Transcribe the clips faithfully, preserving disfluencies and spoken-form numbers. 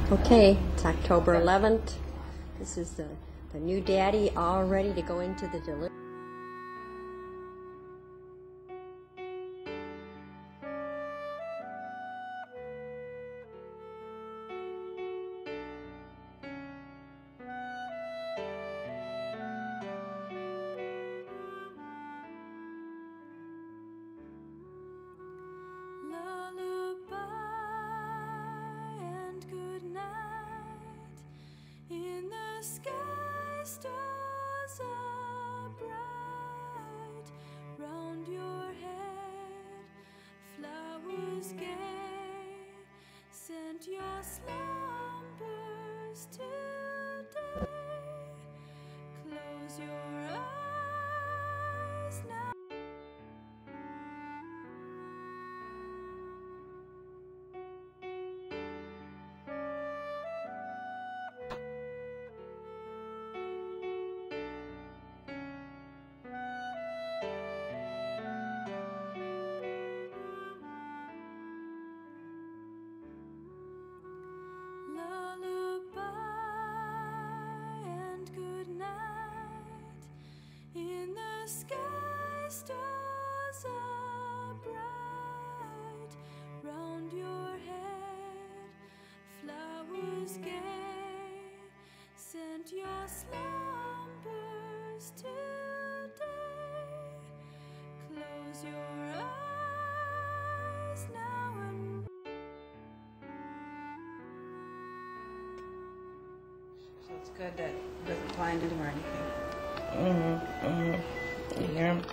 Okay, it's October eleventh. This is the, the new daddy all ready to go into the delivery. Stars are bright round your head, flowers gay scent your slumbers today. Close your eyes now. Stars are bright round your head, flowers gay scent your slumbers today. Close your eyes now and so it's good that it doesn't blind him or anything. Mm-hmm, mm-hmm. You hear him?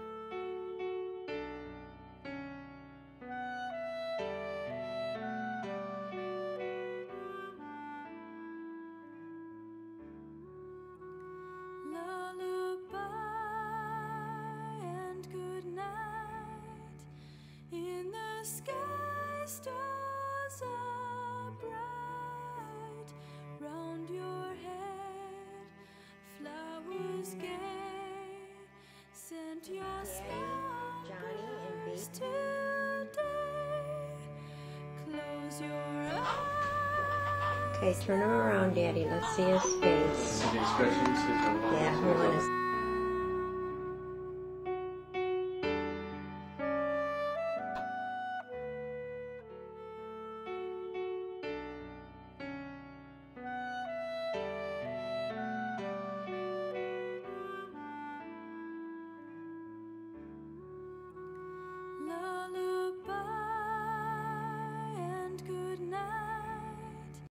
Stars are bright round your head, flowers gay scent your slumbers today. Close your eyes. Okay, turn him around, Daddy. Let's see his face. See the expressions? Yeah, we want to.